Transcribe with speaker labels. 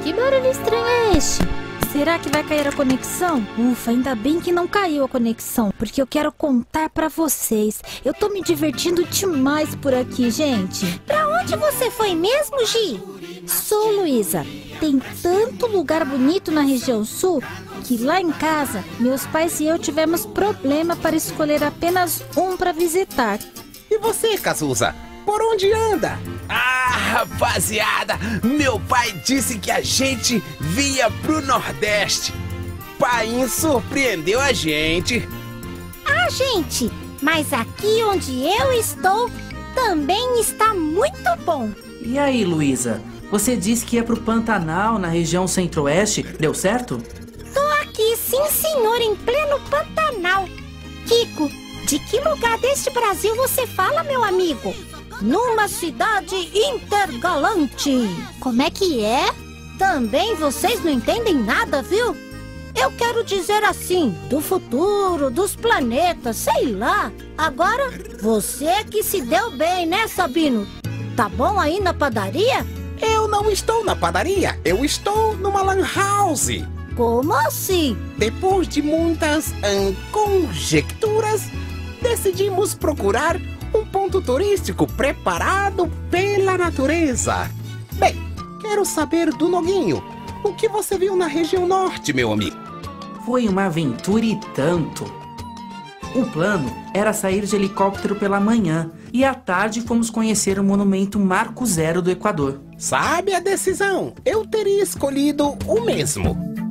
Speaker 1: Que barulho estranho é este? Será que vai cair a conexão? Ufa, ainda bem que não caiu a conexão, porque eu quero contar pra vocês. Eu tô me divertindo demais por aqui, gente.
Speaker 2: Pra onde você foi mesmo, Gi?
Speaker 1: Sou Luísa. Tem tanto lugar bonito na região sul que lá em casa, meus pais e eu tivemos problema para escolher apenas um para visitar.
Speaker 3: E você, Cazuza? Por onde anda?
Speaker 4: Ah, rapaziada, meu pai disse que a gente vinha pro Nordeste. Pai surpreendeu a gente.
Speaker 2: Ah, gente, mas aqui onde eu estou também está muito bom.
Speaker 5: E aí, Luísa? Você disse que ia pro Pantanal, na região centro-oeste. Deu certo?
Speaker 2: Tô aqui, sim senhor, em pleno Pantanal. Kiko, de que lugar deste Brasil você fala, meu amigo? Numa cidade intergalante.
Speaker 1: Como é que é?
Speaker 2: Também vocês não entendem nada, viu? Eu quero dizer assim, do futuro, dos planetas, sei lá. Agora, você é que se deu bem, né, Sabino? Tá bom aí na padaria?
Speaker 3: Eu não estou na padaria, eu estou numa lan house.
Speaker 2: Como assim?
Speaker 3: Depois de muitas conjecturas, decidimos procurar um ponto turístico preparado pela natureza. Bem, quero saber do Noguinho. O que você viu na região norte, meu amigo?
Speaker 5: Foi uma aventura e tanto. O plano era sair de helicóptero pela manhã e à tarde fomos conhecer o monumento Marco Zero do Equador.
Speaker 3: Sabe a decisão? Eu teria escolhido o mesmo.